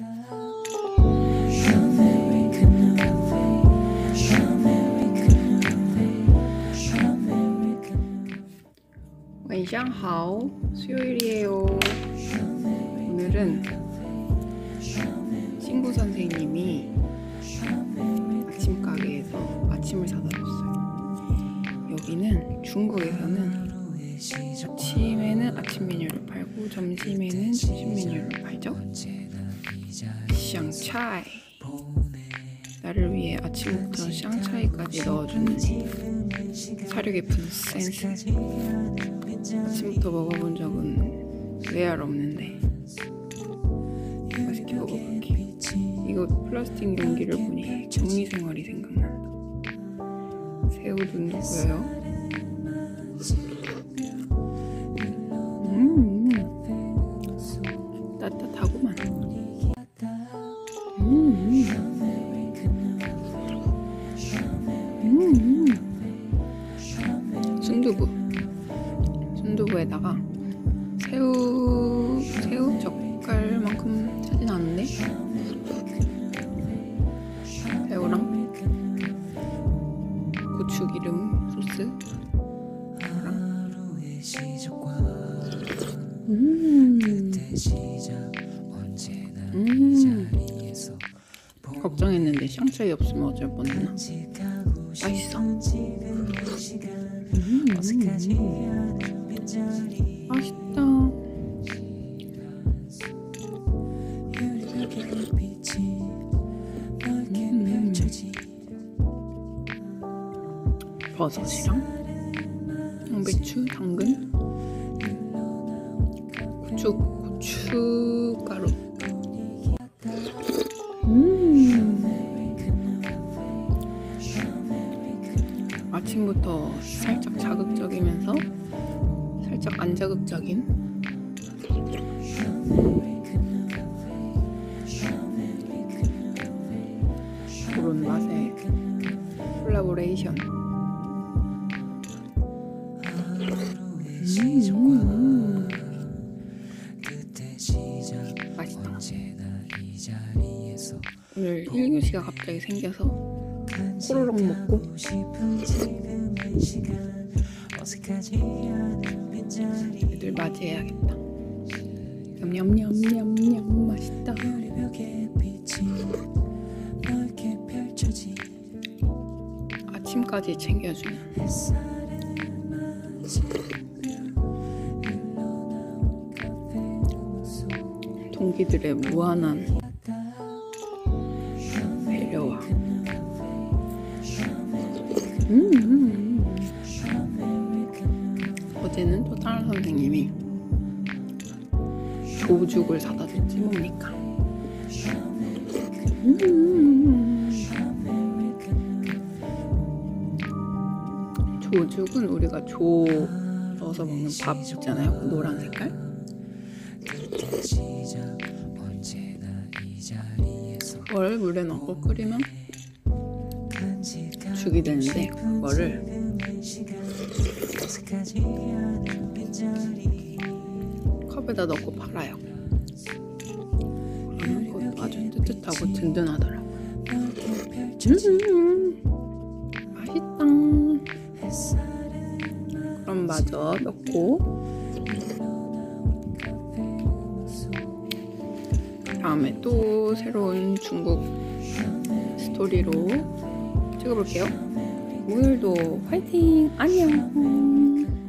晚上好, 수요일이에요. 오늘은 친구 선생님이 아침 가게에서 아침을 사다 줬어요. 여기는 중국에서는 아침에는 아침 메뉴를 팔고 점심에는 점심 메뉴를 팔죠. 샹차이, 나를 위해 아침부터 샹차이까지 넣어주는 사려 깊은 센스. 아침부터 먹어본 적은 레알 없는데 맛있게 먹어볼게. 이거 플라스틱 용기를 보니 격리생활이 생각난다. 새우도 누구예요? 따뜻하구만. 순두부에다가 새우 젓갈만큼 차진 않은데 새우랑 고추기름 소스랑 걱정했는데 샹차이 없으면 어쩔 뻔했나. 맛있어. 맛있다. 버섯이랑 양배추, 당근, 고춧가루. 아침부터 살짝 자극적이면서 살짝 안 자극적인 그런 맛의 콜라보레이션. 맛있다. 오늘 1교시가 갑자기 생겨서 호로록 먹고 애들 맞이해야겠다. 냠냠냠냠냠 맛있다. 아침까지 챙겨주는 동기들의 무한한 배려와 어제는 또 다른 선생님이 조죽을 사다 줬지 뭡니까. 조죽은 우리가 조 넣어서 먹는 밥 있잖아요. 그 노란 색깔. 그걸 물에 넣고 끓이면 죽이 되는데 그거를 컵에다 넣고 팔아요. 그러면 그것도 아주 뜨뜻하고 든든하더라고요. 맛있다. 그럼 마저 넣고 다음에 또 새로운 중국 스토리로 찍어볼게요. 오늘도 화이팅! 안녕!